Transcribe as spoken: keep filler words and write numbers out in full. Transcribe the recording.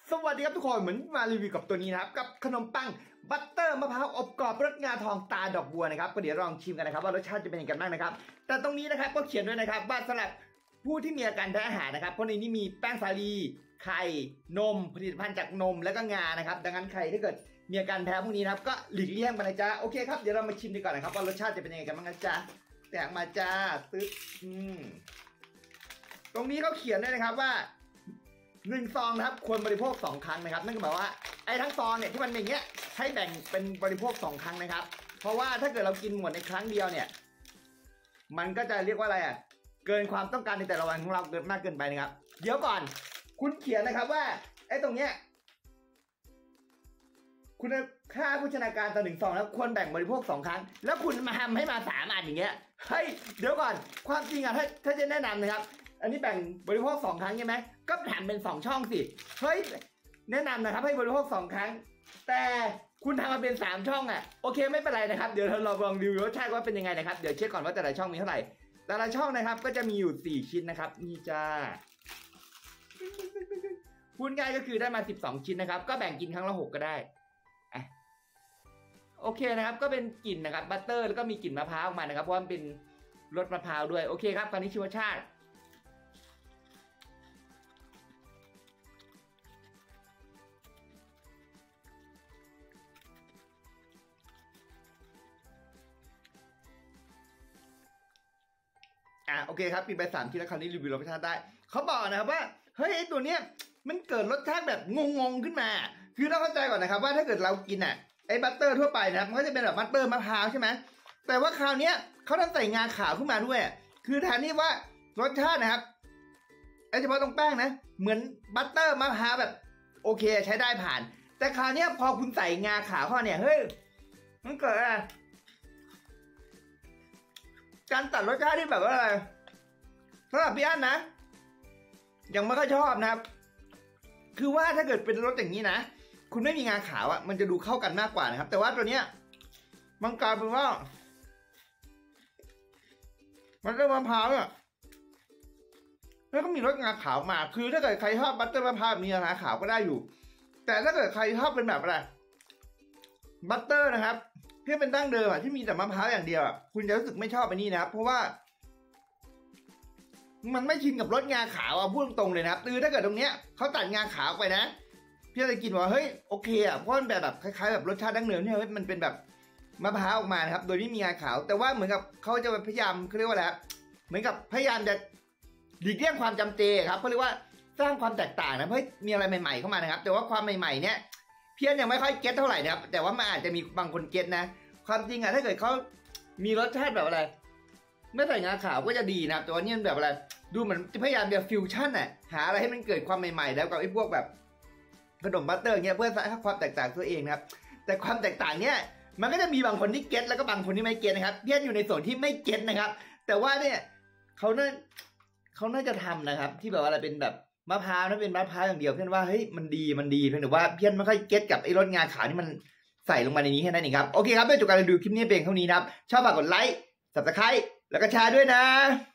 สวัสดีครับทุกคนเหมือนมารีวิวกับตัวนี้นะครับกับขนมปังบัตเตอร์มะพร้าวอบกรอบรสงาทองตาดอกบัวนะครับก็เดี๋ยวลองชิมกันนะครับว่ารสชาติจะเป็นยังไงกันบ้างนะครับแต่ตรงนี้นะครับก็เขียนด้วยนะครับว่าสำหรับผู้ที่มีอาการแพ้อาหารนะครับเพราะในนี้มีแป้งสาลีไข่นมผลิตภัณฑ์จากนมแล้วก็งานะครับดังนั้นใครถ้าเกิดมีอาการแพ้พวกนี้นะครับก็หลีกเลี่ยงไปนะจ๊ะโอเคครับเดี๋ยวเรามาชิมดีก่อนนะครับว่ารสชาติจะเป็นยังไงกันบ้างนะจ๊ะแตกมาจ้าตึ๊ดอืมตรงนี้เขาเขียนด้วยนะครับว่าหนึ่งซองนะครับควรบริโภคสองครั้งนะครับนั่นก็หมายว่าไอ้ทั้งซองเนี่ยที่มันอย่างเงี้ยให้แบ่งเป็นบริโภคสองครั้งนะครับเพราะว่าถ้าเกิดเรากินหมดในครั้งเดียวเนี่ยมันก็จะเรียกว่าอะไรอ่ะเกินความต้องการในแต่ละวันของเราเกินมากเกินไปนะครับเดี๋ยวก่อนคุณเขียนนะครับว่าไอ้ตรงเนี้ยคุณค่าโภชนาการต่อหนึ่งซองแล้วควรแบ่งบริโภคสองครั้งแล้วคุณมาทำให้มาสามอันอย่างเงี้ยเฮ้ยเดี๋ยวก่อนความจริงอ่ะถ้าถ้าจะแนะนำนะครับอันนี้แบ่งบริโภคสองครั้งใช่ไหมก็ทำเป็นสองช่องสิเฮ้ยแนะนำนะครับให้บริโภคสองครั้งแต่คุณทำมาเป็นสามช่องอ่ะโอเคไม่เป็นไรนะครับเดี๋ยวเราลองรีวิวรสชาติว่าเป็นยังไงนะครับเดี๋ยวเช็คก่อนว่าแต่ละช่องมีเท่าไหร่แต่ละช่องนะครับก็จะมีอยู่สี่ชิ้นนะครับนี่จ้าพูดง่ายก็คือได้มาสิบสองชิ้นนะครับก็แบ่งกินครั้งละหกก็ได้อ่ะโอเคนะครับก็เป็นกลิ่นนะครับบัตเตอร์แล้วก็มีกลิ่นมะพร้าวออกมานะครับเพราะมันเป็นรสมะพร้าวด้วยโอเคครับตอนนี้ชิมรสชาติอ่ะโอเคครับกินไปสามชิ้นแล้วคราวนี้รีวิวรสชาติได้เขาบอกนะครับว่าเฮ้ยไอตัวเนี้ยมันเกิดรสชาติแบบงงๆขึ้นมาคือเราเข้าใจก่อนนะครับว่าถ้าเกิดเรากินอ่ะไอ้บัตเตอร์ทั่วไปนะครับมันก็จะเป็นแบบบัตเตอร์มะพร้าวใช่ไหมแต่ว่าคราวนี้เขาทำใส่งาขาวขึ้นมาด้วยคือแทนที่ว่ารสชาตินะครับไอ้เฉพาะตรงแป้งนะเหมือนบัตเตอร์มะพร้าวแบบโอเคใช้ได้ผ่านแต่คราวนี้พอคุณใส่งาขาวเข้าเนี่ยเฮ้ยมันเกิดอะไรการตัดรสชาติที่แบบว่าอะไรสำหรับพี่อั้นนะยังไม่ค่อยชอบนะครับคือว่าถ้าเกิดเป็นรสอย่างนี้นะคุณไม่มีงาขาวอ่ะมันจะดูเข้ากันมากกว่านะครับแต่ว่าตัวเนี้ยมันกลายเป็นว่ามันเป็นมะพร้าวอ่ะแล้วก็มีรสงาขาวมาคือถ้าเกิดใครชอบบัตเตอร์มะพร้าวมีงาขาวก็ได้อยู่แต่ถ้าเกิดใครชอบเป็นแบบอะไรบัตเตอร์นะครับที่เป็นดั้งเดิมอ่ะที่มีแต่มะพร้าวอย่างเดียวอ่ะคุณจะรู้สึกไม่ชอบอันนี้นะครับเพราะว่ามันไม่ชินกับรสงาขาวอ่ะพูดตรงๆเลยนะครับคือถ้าเกิดตรงเนี้ยเขาตัดงาขาวไปนะพี่จะกินว่าเฮ้ยโอเคอ่ะเพราะมันแบบแบบคล้ายๆแบบรสชาติดั้งเดิมเนี่ยมันเป็นแบบมะพร้าวออกมานะครับโดยไม่มีงาขาวแต่ว่าเหมือนกับเขาจะพยายามเขาเรียกว่าอะไรเหมือนกับพยายามจะหลีกเลี่ยงความจำเจครับเขาเรียกว่าสร้างความแตกต่างนะเพื่อมีอะไรใหม่ๆเข้ามานะครับแต่ว่าความใหม่ๆเนี่ยพี่ยังไม่ค่อยเก็ตเท่าไหร่นะครับแต่ว่ามันอาจจะมีบางคนเก็ตนะความจริงอ่ะถ้าเกิดเขามีรสชาติแบบอะไรไม่ใส่งาขาวก็จะดีนะครับแต่ว่านี่มันแบบอะไรดูเหมือนพยายามจะฟิวชั่นอ่ะหาอะไรให้มันเกิดความใหม่ๆแล้วกับไอ้พวกแบบขนมบัตเตอร์เงี้ยเพื่อสร้างความแตกต่างตัวเองนะครับแต่ความแตกต่างเนี้ยมันก็จะมีบางคนที่เก็ตแล้วก็บางคนที่ไม่เก็ตนะครับพี่อยู่ในส่วนที่ไม่เก็ตนะครับแต่ว่าเนี่ยเขาน่าเขาน่าจะทำนะครับที่แบบว่าอะไรเป็นแบบมะพร้าวนะเป็นมะพร้าวอย่างเดียวเพื่อนว่าเฮ้ยมันดีมันดีเพียงแต่ว่าเพื่อนไม่ค่อยเก็ตกับไอ้รสงาขาวที่มันใส่ลงมาในนี้แค่นั้นเองครับโอเคครับด้วยจบการรีวิวคลิปนี้เพียงเท่านี้นะครับชอบฝากกดไลค์ ซับสไครบ์ แล้วก็แชร์ด้วยนะ